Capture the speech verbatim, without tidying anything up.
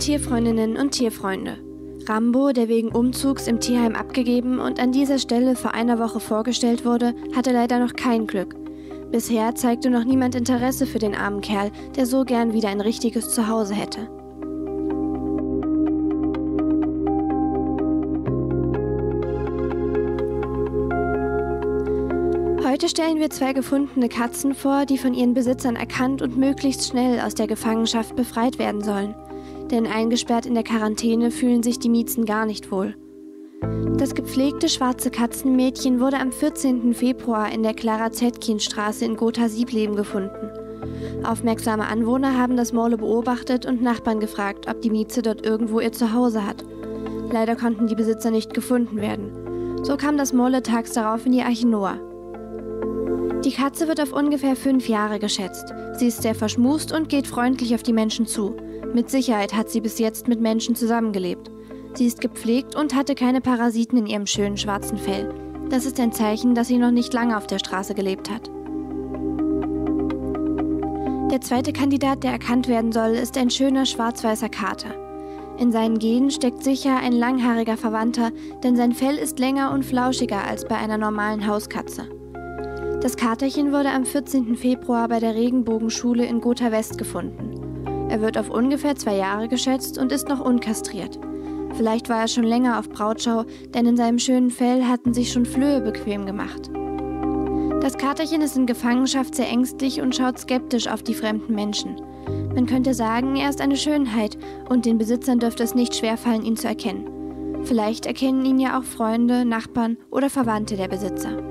Tierfreundinnen und Tierfreunde. Rambo, der wegen Umzugs im Tierheim abgegeben und an dieser Stelle vor einer Woche vorgestellt wurde, hatte leider noch kein Glück. Bisher zeigte noch niemand Interesse für den armen Kerl, der so gern wieder ein richtiges Zuhause hätte. Heute stellen wir zwei gefundene Katzen vor, die von ihren Besitzern erkannt und möglichst schnell aus der Gefangenschaft befreit werden sollen. Denn eingesperrt in der Quarantäne fühlen sich die Miezen gar nicht wohl. Das gepflegte schwarze Katzenmädchen wurde am vierzehnten Februar in der Clara-Zetkin-Straße in Gotha-Siebleben gefunden. Aufmerksame Anwohner haben das Morle beobachtet und Nachbarn gefragt, ob die Mieze dort irgendwo ihr Zuhause hat. Leider konnten die Besitzer nicht gefunden werden. So kam das Morle tags darauf in die Arche Noah. Die Katze wird auf ungefähr fünf Jahre geschätzt. Sie ist sehr verschmust und geht freundlich auf die Menschen zu. Mit Sicherheit hat sie bis jetzt mit Menschen zusammengelebt. Sie ist gepflegt und hatte keine Parasiten in ihrem schönen schwarzen Fell. Das ist ein Zeichen, dass sie noch nicht lange auf der Straße gelebt hat. Der zweite Kandidat, der erkannt werden soll, ist ein schöner schwarz-weißer Kater. In seinen Genen steckt sicher ein langhaariger Verwandter, denn sein Fell ist länger und flauschiger als bei einer normalen Hauskatze. Das Katerchen wurde am vierzehnten Februar bei der Regenbogenschule in Gotha West gefunden. Er wird auf ungefähr zwei Jahre geschätzt und ist noch unkastriert. Vielleicht war er schon länger auf Brautschau, denn in seinem schönen Fell hatten sich schon Flöhe bequem gemacht. Das Katerchen ist in Gefangenschaft sehr ängstlich und schaut skeptisch auf die fremden Menschen. Man könnte sagen, er ist eine Schönheit und den Besitzern dürfte es nicht schwerfallen, ihn zu erkennen. Vielleicht erkennen ihn ja auch Freunde, Nachbarn oder Verwandte der Besitzer.